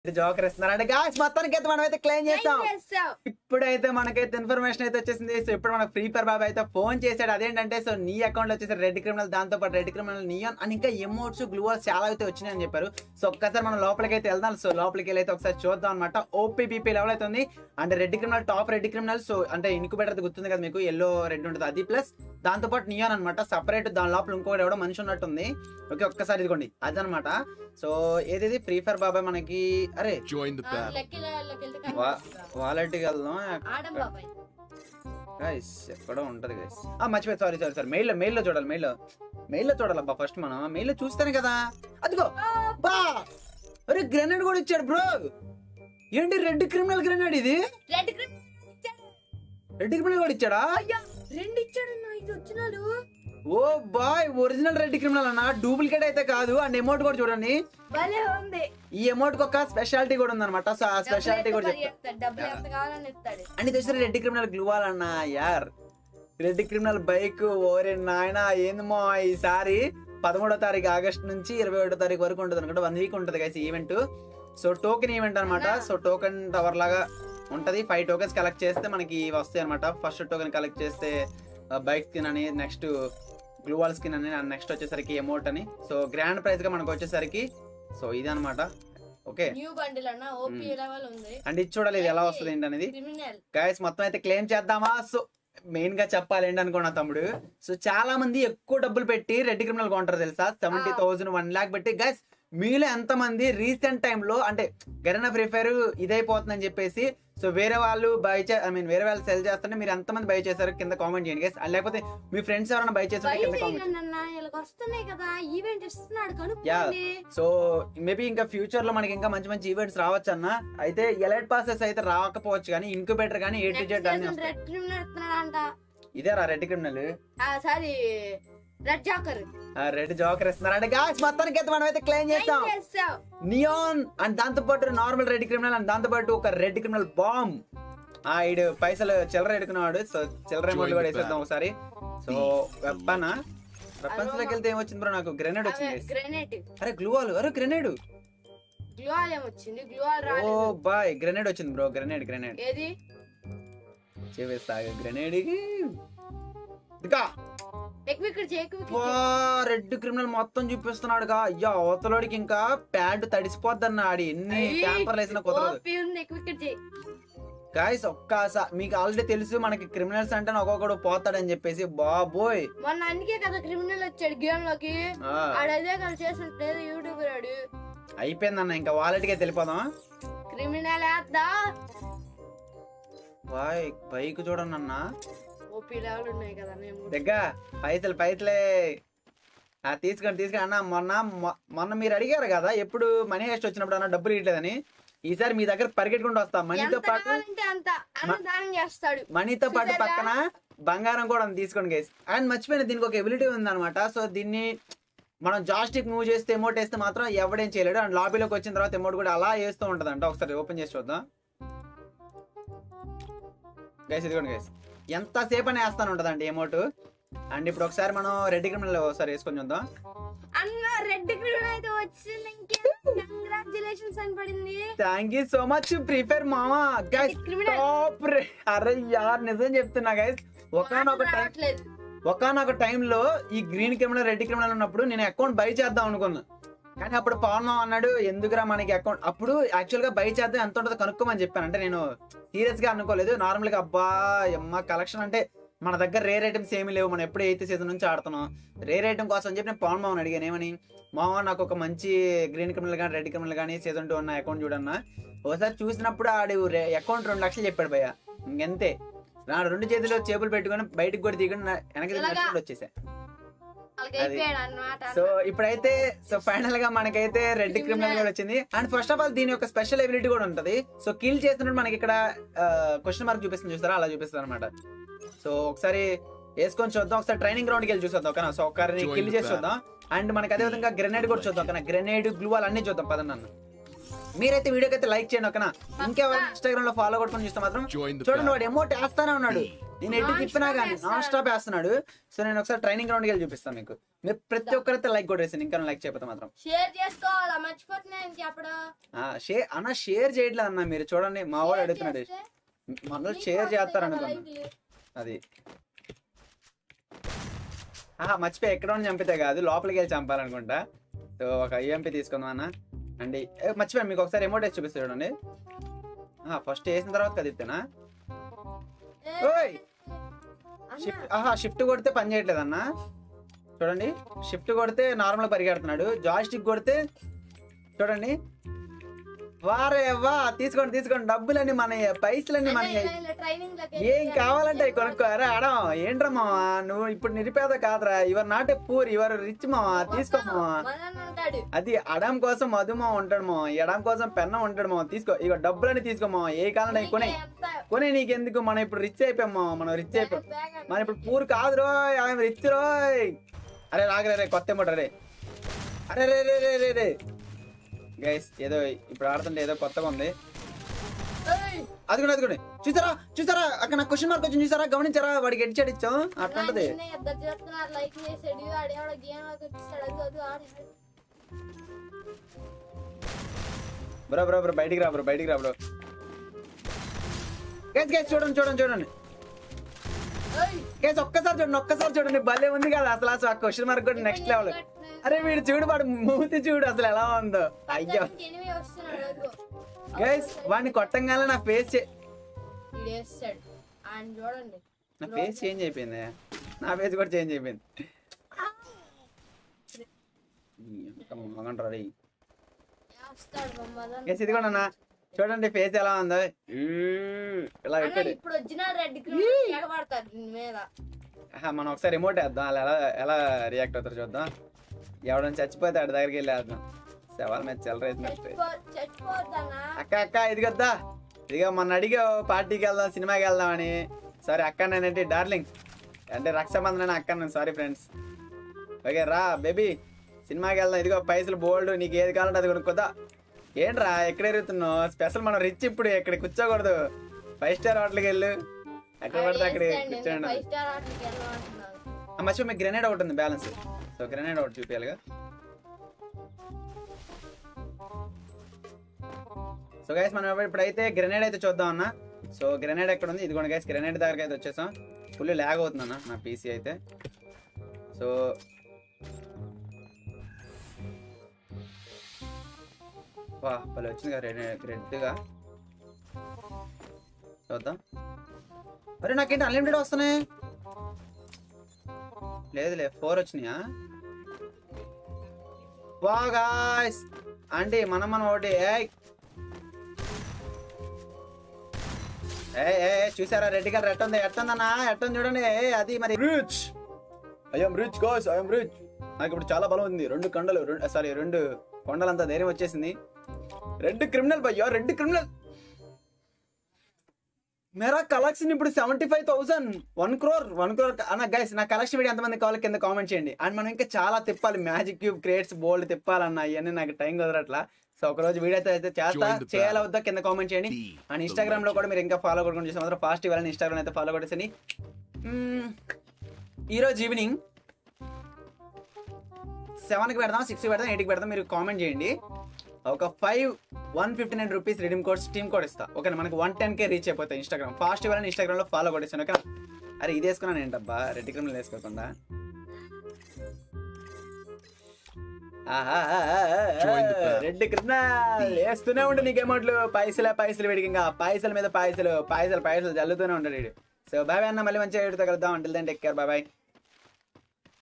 Joker ఇస్తున్నారంటే guys మొత్తానికి అయితే మనం అయితే క్లెయిమ్ చేస్తాం. ఇప్పుడైతే మనకైతే ఇన్ఫర్మేషన్ అయితే వచ్చేసింది. సో ఇప్పుడు మనకు ఫ్రీ ఫైర్ బాబు అయితే ఫోన్ చేశాడు. అదేంటంటే సో నీ అకౌంట్ లో వచ్చేసి రెడ్ క్రిమినల్, దాంతో పాటు రెడ్ క్రిమినల్ నియాన్ అని ఇంకా ఎమోట్స్ గ్లూవాల్స్ చాలా అయితే వచ్చినాయి అని చెప్పారు. సో ఒక్కసారి మనం లోపలికి అయితే వెళ్దాం. సో లోపలికి వెళ్ళి అయితే ఒకసారి చూద్దాం అనమాట. ఓపీపీపీ లెవెల్ అయితే ఉంది. అంటే red criminal top red criminal. So అంటే ఇన్క్యుబేటర్ గుర్తుంది కదా మీకు, ఎల్లో రెడ్ ఉంటుంది అది, ప్లస్ దాంతో పాటు నియాన్ అనమాట సపరేట్. దాని లోపల ఇంకోటి ఎవడో మనిషి ఉన్నట్టుంది. ఓకే ఒక్కసారి ఇదిగోండి అదనమాట. సో ఏది ఫ్రీ ఫైర్ బాబాయ్ మనకి. అరే వాలెట్కి వెళ్దాం గైస్, ఎక్కడో ఉంటది గైస్. మర్చిపోయి సారీ మెయిల్లో చూడాలి. మెయిల్లో చూడాలబ్బా ఫస్ట్. మనం మెయిల్లో చూస్తేనే కదా. అదిగో బా, అరే గ్రెనేడ్ కూడా ఇచ్చాడు బ్రో. ఏంటి రెడ్ క్రిమినల్ గ్రెనేడ్ ఇది? రెడ్ క్రిమినల్ కూడా ఇచ్చాడా? రెండు ఇచ్చాడు. ఇది వచ్చినాడు. Oh boy, original red criminal అన్న, డూప్లికేట్ అయితే కాదు. అండ్ ఎమౌంట్ కూడా చూడండి, ఈ అమౌంట్ కి ఒక స్పెషాలిటీ కూడా ఉందన్నమాట. సో ఆ స్పెషాలిటీ కూడా అని తెలిసి రెడ్ క్రిమినల్ గ్లూవాల్ అన్న యార్. రెడ్ క్రిమినల్ బైక్ ఓరే నాయన ఏందమో. ఈసారి 13వ తారీఖు ఆగస్ట్ నుంచి 21వ తారీఖు వరకు ఉంటుంది అనుకుంటే 1 వీక్ ఉంటుంది guys event. So token event అనమాట. సో టోకెన్ టవర్ లాగా ఉంటది. 5 టోకెన్స్ కలెక్ట్ చేస్తే మనకి వస్తాయి అనమాట. ఫస్ట్ టోకెన్ కలెక్ట్ చేస్తే బైక్ స్కిన్ అని, నెక్స్ట్ గ్లూవాల్ స్కిన్ అని, నెక్స్ట్ వచ్చేసరికి ఎమోట్ అని. సో గ్రాండ్ ప్రైజ్ గా మనకు వచ్చేసరికి సో ఇది అనమాట. ఓకే అండ్ ఇది చూడాలి ఇది ఎలా వస్తుంది ఏంటి అనేది గైస్. మొత్తం అయితే క్లెయిమ్ చేద్దామా? సో మెయిన్ గా చెప్పాలి ఏంటి అనుకున్నా తమ్ముడు. సో చాలా మంది ఎక్కువ డబ్బులు పెట్టి రెడ్ క్రిమినల్ కొంటారు తెలుసా. 70,000 1 lakh పెట్టి. గైస్ మీలో ఎంత మంది రీసెంట్ టైంలో అంటే గరీనా ఫ్రీ ఫైర్ ఇదైపోతుందని చెప్పేసి సో వేరే వాళ్ళు వేరే వాళ్ళు సెల్ చేస్తుంటే మీరు ఎంత మంది బై చేశారు కింద కామెంట్ చేయండి గైస్. లేకపోతే మీ ఫ్రెండ్స్ ఎవరైనా బై చేస్తుంటే కింద కామెంట్. సో మేబీ ఇంకా ఫ్యూచర్ లో మనకి ఇంకా మంచి మంచి ఈవెంట్స్ రావచ్చు అన్న. అయితే ఎలైట్ పాసెస్ అయితే రాకపోవచ్చు కానీ ఇన్క్యుబేటర్ కానీ A to Z అన్ని ఇదే రా రెడ్ క్రిమినల్. రెడ్ జోకర్ ఇస్తున్నారంటే గాయ్స్ మొత్తానికి అయితే మనం అయితే క్లెయిమ్ చేస్తాం. నియాన్ అండ్ దాంతో పాటు నార్మల్ రెడ్ క్రిమినల్ అండ్ దాంతో పాటు ఒక రెడ్ క్రిమినల్ బాంబ్. ఈడు పైసలు చిల్లర ఎడుకున్నాడు. సో చిల్లర అమౌంట్ కూడా వేసేద్దాం ఒకసారి. సో వెపన్స్ లోకి వెళ్తే ఏమొచ్చింది బ్రో? నాకు గ్రెనేడ్ వచ్చింది. అరే గ్లూవాల్, అరే గ్రెనేడ్. ఓ బాయ్ గ్రెనేడ్ వచ్చింది బ్రో. గ్రెనేడ్ చేస్తా గ్రెనేడ్. రెడ్ క్రిమినల్ మొత్తం చూపిస్తున్నాడు. అయ్యా అవతలోడికి ఇంకా ప్యాంటు తడిసిపోద్దన్న. ఆడి ఎన్ని పేపర్లు వేసినా కుదరదు గాయస్. ఒక్కసారి మీకు ఆల్రెడీ తెలుసు మనకి క్రిమినల్స్ అంటే ఒక్కొక్కడు పోతాడని చెప్పేసి. బాబోయ్ మొన్న అందుకే కదా క్రిమినల్ వచ్చాడు గేమ్ లోకి. అయిపోయిందన్న, ఇంకా వాలెట్కే తెలిపోదాం. క్రిమినల్ బాయ్ బైక్ చూడండి అన్న. దగ్గర పైసలే తీసుకోండి అన్న. మొన్న మీరు అడిగారు కదా ఎప్పుడు మనీ హెస్ట్ వచ్చినప్పుడు అన్న డబ్బులు ఇట్లేదని. ఈసారి మీ దగ్గర పరిగెట్టుకుంటూ వస్తాం. మనీతో పాటు పక్కన బంగారం కూడా తీసుకోండి గైస్. అండ్ మర్చిపోయిన దీనికి ఒక ఎబిలిటీ ఉంది అనమాట. సో దీన్ని మనం జాస్టిక్ మూవ్ చేస్తే ఎమోట్ వేస్తే మాత్రం ఎవడేం చేయలేడు. అండ్ లాబీలోకి వచ్చిన తర్వాత ఎమోట్ కూడా అలా వేస్తూ ఉంటది అంట. ఒకసారి ఓపెన్ చేసి చూద్దాం గైస్. ఇదిగోండి గైస్, ఎంతసేపు అని వేస్తాను ఉంటదండి ఎమోట్. అండ్ ఇప్పుడు ఒకసారి మనం రెడ్ క్రిమినల్ ఒకసారి వేసుకొని చూద్దాం. Thank you so much free fire మామా. Guys top. అరే యార్ నిజం చెప్తున్నా గైస్. ఒకనొక టైంలో ఈ గ్రీన్ క్రిమినల్ రెడ్ క్రిమినల్ ఉన్నప్పుడు నేను అకౌంట్ బై చేద్దాం అనుకున్నా. కానీ అప్పుడు పవన్ మామ అన్నాడు ఎందుకురా మనకి అకౌంట్. అప్పుడు యాక్చువల్ గా బై చేద్దాం ఎంత ఉంటుందో కనుక్కోమని చెప్పాను. అంటే నేను సీరియస్ గా అనుకోలేదు, నార్మల్ గా అబ్బా అమ్మ కలెక్షన్ అంటే మన దగ్గర రేర్ ఐటమ్స్ ఏమి లేవు, మనం ఎప్పుడు 8th సీజన్ నుంచి ఆడుతున్నాం. రేర్ ఐటమ్ కోసం అని చెప్పి నేను పవన్ మామని అడిగాను ఏమని, మామ నాకు ఒక మంచి గ్రీన్ క్రిమినల్ కానీ రెడ్ క్రిమినల్ కానీ సీజన్ 2 ఉన్న అకౌంట్ చూడన్నా. ఒకసారి చూసినప్పుడు ఆడు అకౌంట్ 2 లక్షలు చెప్పాడు భయ్య. ఇంకెంతే నా 2 చేతిలో చేపులు పెట్టుకుని బయటకు కూడా దిగండి వెనక వచ్చేసా. సో ఇప్పుడైతే సో ఫైనల్ గా మనకైతే రెడ్ క్రిమినల్ కూడా వచ్చింది. అండ్ ఫస్ట్ ఆఫ్ ఆల్ దీని యొక్క స్పెషల్ ఎబిలిటీ కూడా ఉంటది. సో కిల్ చేస్తున్నప్పుడు మనకి ఇక్కడ క్వశ్చన్ మార్క్ చూపిస్తుంది చూస్తారా, అలా చూపిస్తుంది అనమాట. సో ఒకసారి వేసుకొని చూద్దాం. ఒకసారి ట్రైనింగ్ గ్రౌండ్ కి వెళ్ళి చూసేద్దాం ఓకేనా. సో ఒకరిని కిల్ చేసి చూద్దాం. అండ్ మనకి అదే విధంగా గ్రెనేడ్ కూడా చూద్దాం ఓకేనా. గ్రెనేడ్ గ్లూవాల్ అన్ని చూద్దాం పదండి అన్న. మీరైతే వీడియోకి అయితే లైక్ చేయండి ఓకేనా. ఇంకెవరైనా ఇన్స్టాగ్రామ్ లో ఫాలో కొట్టుకొని చూస్తే మాత్రం చూడండి వాడు ఎమోట్ వేస్తానే ఉన్నాడు. నేను ఎటు తిప్పినా కానీ నాన్ స్టాప్ వేస్తున్నాడు. సో నేను ఒకసారి ట్రైనింగ్ గ్రౌండ్కి వెళ్ళి చూపిస్తాను మీకు. మీరు ప్రతి ఒక్కరైతే లైక్ కొట్టేసి ఇంకా లైక్ చేయకపోతే మాత్రం షేర్ చేసుకోవాలా, మర్చిపోతున్నాను చెప్పడం. షేర్ చేయట్లేదు అన్న. మీరు చూడండి మా వాడు అడుగుతున్నాడు, మనలో షేర్ చేస్తారు అనుకున్నా. అది మర్చిపోయి ఎక్కడ చంపితే కాదు, లోపలికి వెళ్ళి చంపాలనుకుంటా. సో ఒక ఈఎంపీ తీసుకుందాం అన్న. అండి మర్చిపోయాను, మీకు ఒకసారి ఎమోట్ వేసి చూపిస్తాను చూడండి. ఫస్ట్ వేసిన తర్వాత కదిస్తేనా షిఫ్ట్ కొడితే పని చేయట్లేదు అన్న. చూడండి, షిఫ్ట్ కొడితే నార్మల్ పరిగెడుతున్నాడు, జాయిస్టిక్ కొడితే చూడండి. వారే వా తీసుకోండి డబ్బులన్నీ మన పైసలన్నీ మన. ఏం కావాలంటే కొనుక్కోరా అడం. ఏంట్రా మావా నువ్వు ఇప్పుడు నిరుపేద కాదురా, you're not a poor, you're rich మావా. తీసుకో మావా. అది అడం కోసం మధుమావ ఉంటాడు మావా, ఎడం కోసం పెన్నం ఉంటాడు మావా. తీసుకో ఇక డబ్బులన్నీ తీసుకో మావా. ఏ కాలం కొనే నీకెందుకు, మనం ఇప్పుడు రిచ్ అయిపోయాం మావా. మనం రిచ్ అయిపోయాం, మనం ఇప్పుడు పూర్ కాదు రోయ్, ఆయన రిచ్ రోయ్. అరే రాగరే కొత్త ఏమోట రే. అరే రే రే రే రే రే గైస్, ఏదో ఇప్పుడు ఆడుతుంటే ఏదో కొత్తగా ఉంది. అదిగోండి చూసారా అక్కడ నాకు క్వశ్చన్ మార్క్ వచ్చింది చూసారా, గమనించారా? వాడికి హెడ్ షాట్ ఇచ్చాం అట్లా ఉంటది. బ్రో బయటికి రా బ్రో గైస్ చూడండి గైస్ ఒక్కసారి చూడండి భలే ఉంది కదా అసలు. ఆ క్వశ్చన్ మార్క్ కూడా నెక్స్ట్ లెవెల్. అరే వీడు చూడు, వాడు మూతి చూడు అసలు ఎలా ఉందో. అయ్యో గైస్, వాడిని కొట్టంగానే నా ఫేస్ చేంజ్ అయిపోయింది. నా ఫేస్ కూడా చేంజ్ అయిపోయింది. ఇది కూడా అన్న చూడండి ఫేస్ ఎలా ఉందో. ఇలా పెట్టాడు. మనం ఒకసారి రిమోట్ వేద్దాం, అలా ఎలా రియాక్ట్ అవుతారు చూద్దాం. ఎవడని చచ్చిపోతే ఆడి దగ్గరికి వెళ్ళి వేద్దాం. శవాల మీద చెలరేసినట్టు. అక్క ఇది కదా, ఇదిగా మొన్న అడిగా పార్టీకి వెళ్దాం, సినిమాకి వెళ్దాం అని. సారీ అక్క, నేనంటే డార్లింగ్ అంటే రక్షాబంధన్ అక్క. Sorry friends. ఓకే రా బేబీ, సినిమాకి వెళ్దాం. ఇదిగో పైసలు బోల్డ్, నీకు ఏది కావాలంటే అది కొనుక్కోదా. ఏంట్రా ఎక్కడ ఎరుగుతున్నావు? స్పెషల్ మనం రిచ్, ఇప్పుడు ఇక్కడ కూర్చోకూడదు. 5 స్టార్ హోటల్కి వెళ్ళు, ఎక్కడ పడితే అక్కడ కూర్చోండి. మర్చిపో మీకు గ్రెనేడ్ ఒకటి ఉంది బ్యాలెన్స్. సో గ్రెనేడ్ ఒకటి చూపించాలిగా. సో గైస్ మనం ఇప్పుడైతే గ్రెనేడ్ అయితే చూద్దాం అన్న. సో గ్రెనేడ్ ఎక్కడ ఉంది? ఇదిగోండి గైస్, గ్రెనేడ్ దగ్గరికి అయితే వచ్చేసాం. ఫుల్ ల్యాగ్ అవుతుంది అన్న నా పీసీ అయితే. సో వా భలే వచ్చింది కదా రెడ్గా. చూద్దాం. అరే నాకేంటి అన్లిమిటెడ్ వస్తున్నాయి? లేదులే 4 వచ్చినాయా? వా గాయ్స్ అంటే మనం ఒకటి చూసారా రెడ్ కలర్ ఎట్టుందన్నా ఎట్టుంది చూడండి. అది మరి rich, I'm rich guys, I'm rich. నాకు ఇప్పుడు చాలా బలం ఉంది. 2 కొండలంతా ధైర్యం వచ్చేసింది. రెడ్ క్రిమినల్ భయ్యా, రెడ్ క్రిమినల్. మేరా కలెక్షన్ ఇప్పుడు 75,000. 1 crore అన్న. గైస్ నా కలెక్షన్ వీడియో ఎంతమంది కావాలి కింద కామెంట్ చేయండి. అండ్ మనం ఇంకా చాలా తిప్పాలి, మ్యాజిక్ క్యూబ్ క్రియేట్స్ బోల్డ్ తిప్పాలన్న. ఇవన్నీ నాకు టైం కుదరట్లా. సో ఒక రోజు వీడియో అయితే చేయాలా వద్దా కింద కామెంట్ చేయండి. అండ్ ఇన్స్టాగ్రామ్ లో కూడా మీరు ఇంకా ఫాలో కొట్టుకుని చూస్తే మాత్రం ఫాస్ట్ ఇవ్వాలని ఇన్స్టాగ్రామ్ అయితే ఫాలో కొట్టేసి. ఈరోజు ఈవినింగ్ 7కి పెడదాం, 6కి పెడదాం, 8కి పెడదాం. మీరు కామెంట్ చేయండి. ఒక 159 rupees redeem code steam code ఇస్తా. ఓకే మనకి 110K రీచ్ అయిపోతాయి. ఇన్స్టాగ్రామ్ ఫాస్ట్ ఇవ్వాలని ఇన్స్టాగ్రామ్ లో ఫాలో కొట్టేసాను. ఓకే అరే ఇది వేసుకున్నాను ఏంటబ్బా, రెడ్ క్రిమినల్ వేసుకోకుండా. రెడ్ క్రిమినల్ వేస్తూనే ఉండు నీకు అమౌంట్లు. పైసలు వీడికి ఇంకా పైసల మీద పైసలు జల్లుతూనే ఉంటాడు వీడు. సో బాయ్ అన్న, మళ్ళీ మంచిగా వీడితో కలుద్దాం. Until then take care, bye.